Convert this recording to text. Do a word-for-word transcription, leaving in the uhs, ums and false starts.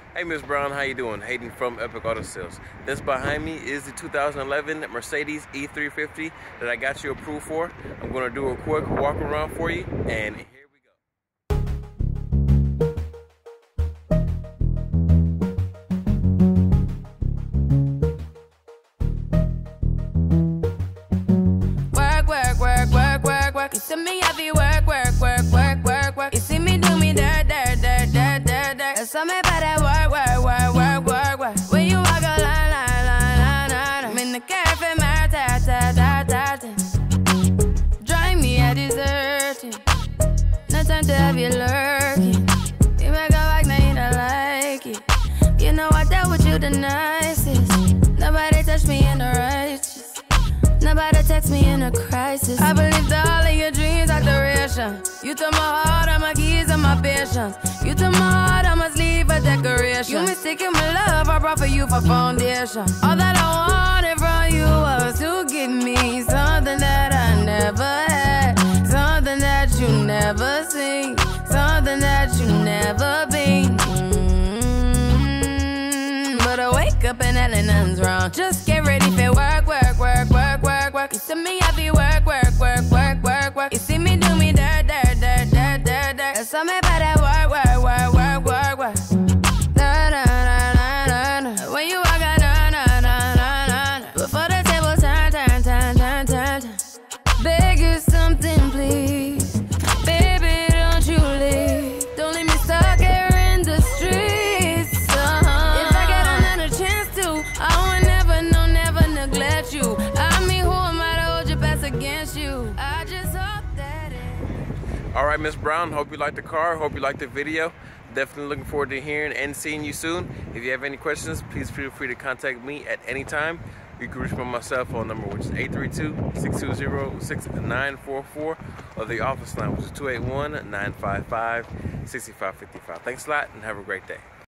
Hey Miss Brown, how you doing? Hayden from Epic Auto Sales. This behind me is the two thousand eleven Mercedes E three fifty that I got you approved for. I'm going to do a quick walk around for you, and here we go. Work, work, work, work, work, work. You see me heavy work, work, work, work, work, work. You see me do me dirt, dirt, dirt, dirt, dirt, dirt. There's something about that work, work, work, work, work, work. When you walk a line, line, line, line, line. I'm in the cafe, my ta, ta, ta, ta, ta. Drive me a deserting. No time to have you lurking. You make a like, now you don't like it. You know I dealt with you the nicest. Nobody touched me in the righteous. Nobody text me in a crisis. I believed all of your dreams are duration. You took my heart, all my keys, and my patience. You took my heart, I must leave a decoration. You mistaken my love, I brought for you for foundation. All that I wanted from you was to give me something that I never had, something that you never seen, something that you never been. Mm-hmm. But I wake up and hell nothing's wrong. Just get ready for work, work, work, work, work, work. You see me happy work, work, work, work, work, work. You see me do me dirt, dirt, dirt, dirt, dirt, dirt. There's something about that work, work, work, work, work, work. Na na na na na na. When you walk out, na na na na na. Before the table turn, turn, turn, turn, turn, turn. Beg you something, please, baby, don't you leave. Don't leave me stuck here in the streets. Uh-huh. If I get another chance to, I would never, no, never neglect you. I mean, who am I to hold your best against you? I just hope that it. All right, Miss Brown, hope you liked the car, hope you liked the video. Definitely looking forward to hearing and seeing you soon. If you have any questions, please feel free to contact me at any time. You can reach me on my cell phone number, which is eight three two, six two zero, six nine four four, or the office line, which is two eight one, nine five five, six five five five. Thanks a lot and have a great day.